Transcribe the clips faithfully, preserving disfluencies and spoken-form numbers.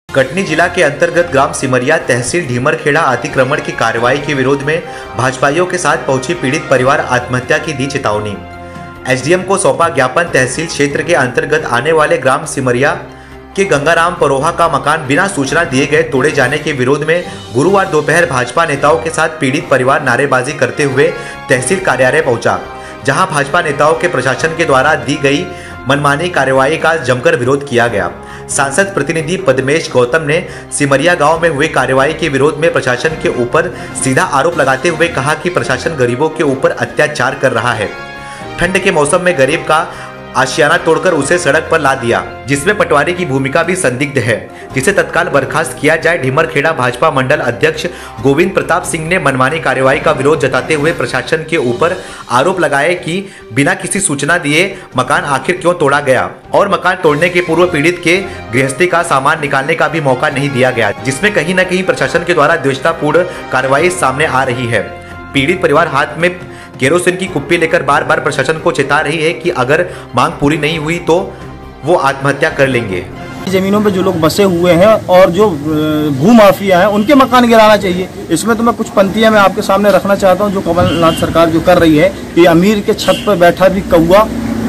कटनी जिला के अंतर्गत ग्राम सिमरिया तहसील ढीमरखेड़ा अतिक्रमण की कार्रवाई के विरोध में भाजपाइयों के साथ पहुंची पीड़ित परिवार आत्महत्या की दी चेतावनी। एसडीएम को सौंपा ज्ञापन। तहसील क्षेत्र के अंतर्गत आने वाले ग्राम सिमरिया के गंगाराम परोहा का मकान बिना सूचना दिए गए तोड़े जाने के विरोध में गुरुवार दोपहर भाजपा नेताओं के साथ पीड़ित परिवार नारेबाजी करते हुए तहसील कार्यालय पहुंचा, जहां भाजपा नेताओं के प्रशासन के द्वारा दी गई मनमानी कार्रवाई का जमकर विरोध किया गया। सांसद प्रतिनिधि पद्मेश गौतम ने सिमरिया गांव में हुए कार्रवाई के विरोध में प्रशासन के ऊपर सीधा आरोप लगाते हुए कहा कि प्रशासन गरीबों के ऊपर अत्याचार कर रहा है। ठंड के मौसम में गरीब का आशियाना तोड़कर उसे सड़क पर ला दिया, जिसमें पटवारी की भूमिका भी संदिग्ध है, जिसे तत्काल बर्खास्त किया जाए। ढीमरखेड़ा भाजपा मंडल अध्यक्ष गोविंद प्रताप सिंह ने मनमानी कार्रवाई का विरोध जताते हुए प्रशासन के ऊपर आरोप लगाए कि बिना किसी सूचना दिए मकान आखिर क्यों तोड़ा गया और मकान तोड़ने के पूर्व पीड़ित के गृहस्थी का सामान निकालने का भी मौका नहीं दिया गया, जिसमें कहीं न कहीं प्रशासन के द्वारा द्वेषतापूर्ण कार्रवाई सामने आ रही है। पीड़ित परिवार हाथ में केरोसिन की कुप्पी लेकर बार बार प्रशासन को चेता रही है कि अगर मांग पूरी नहीं हुई तो वो आत्महत्या कर लेंगे। जमीनों पे जो लोग बसे हुए हैं और जो भू माफिया हैं उनके मकान गिराना चाहिए। इसमें तो मैं कुछ पंक्तियां मैं आपके सामने रखना चाहता हूं जो कमलनाथ सरकार जो कर रही है कि अमीर के छत पर बैठा भी कौवा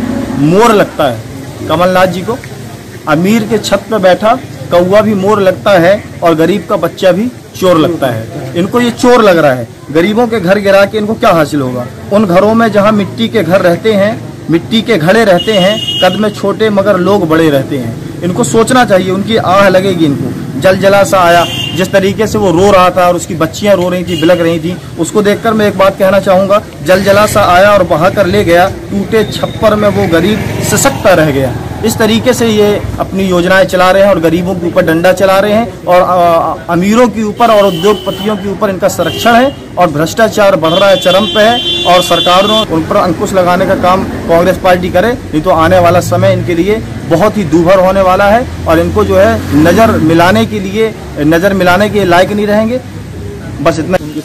मोर लगता है। कमलनाथ जी को अमीर के छत पर बैठा कौवा भी मोर लगता है और गरीब का बच्चा भी चोर लगता है। इनको ये चोर लग रहा है। गरीबों के घर गिरा के इनको क्या हासिल होगा? उन घरों में जहाँ मिट्टी के घर रहते हैं, मिट्टी के घड़े रहते हैं, कद में छोटे मगर लोग बड़े रहते हैं। इनको सोचना चाहिए, उनकी आह लगेगी इनको। जल जला सा आया, जिस तरीके से वो रो रहा था और उसकी बच्चियां रो रही थी, बिलक रही थी, उसको देखकर मैं एक बात कहना चाहूंगा, जल जला सा आया और बहा कर ले गया, टूटे छप्पर में वो गरीब सिसकता रह गया। इस तरीके से ये अपनी योजनाएं चला रहे हैं और गरीबों के ऊपर डंडा चला रहे हैं और अमीरों के ऊपर और उद्योगपतियों के ऊपर इनका संरक्षण है और भ्रष्टाचार बढ़ रहा है, चरम पे है। और सरकार ने उन पर अंकुश लगाने का काम कांग्रेस पार्टी करे, नहीं तो आने वाला समय इनके लिए बहुत ही दूभर होने वाला है और इनको जो है नजर मिलाने के लिए नजर मिलाने के लायक नहीं रहेंगे। बस इतना उनकी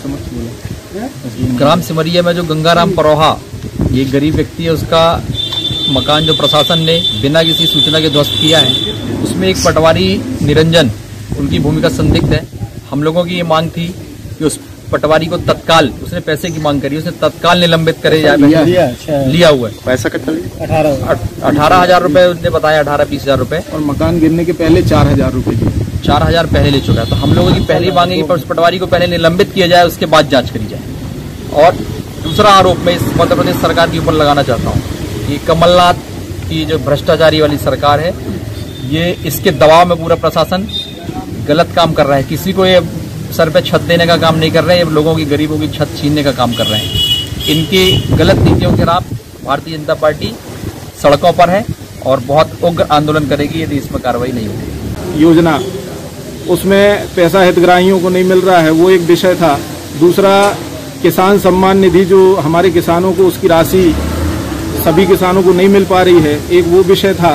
समझ। ग्राम सिमरिया में जो गंगाराम परोहा ये गरीब व्यक्ति है, उसका मकान जो प्रशासन ने बिना किसी सूचना के ध्वस्त किया है, उसमें एक पटवारी निरंजन उनकी भूमिका संदिग्ध है। हम लोगों की ये मांग थी कि उस पटवारी को तत्काल, उसने पैसे की मांग करी, उसने तत्काल निलंबित करे जाए। लिया, लिया हुआ है पैसा कितना? अठारह अठारह हजार रुपए उसने बताया, अठारह बीस हजार रुपए। और मकान गिरने के पहले चार हजार रुपए दिए, चार हजार पहले ले चुका है। तो हम लोगों की पहली मांग है कि उस पटवारी को पहले निलंबित किया जाए, उसके बाद जाँच करी जाए। और दूसरा आरोप मैं इस मध्य प्रदेश सरकार के ऊपर लगाना चाहता हूँ, ये कमलनाथ की जो भ्रष्टाचारी वाली सरकार है, ये इसके दबाव में पूरा प्रशासन गलत काम कर रहा है। किसी को ये सर पे छत देने का काम नहीं कर रहे हैं, ये लोगों की गरीबों की छत छीनने का काम कर रहे हैं। इनकी गलत नीतियों के खिलाफ भारतीय जनता पार्टी सड़कों पर है और बहुत उग्र आंदोलन करेगी यदि इसमें कार्रवाई नहीं होगी। योजना उसमें पैसा हितग्राहियों को नहीं मिल रहा है, वो एक विषय था। दूसरा, किसान सम्मान निधि जो हमारे किसानों को उसकी राशि सभी किसानों को नहीं मिल पा रही है, एक वो विषय था।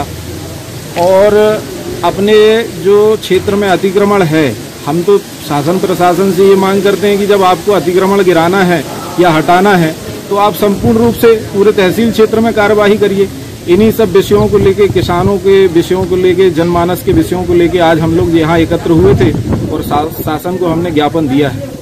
और अपने जो क्षेत्र में अतिक्रमण है, हम तो शासन प्रशासन से ये मांग करते हैं कि जब आपको अतिक्रमण गिराना है या हटाना है तो आप संपूर्ण रूप से पूरे तहसील क्षेत्र में कार्यवाही करिए। इन्हीं सब विषयों को लेके, किसानों के विषयों को लेके, जनमानस के विषयों को लेके आज हम लोग यहाँ एकत्र हुए थे और शासन को हमने ज्ञापन दिया है।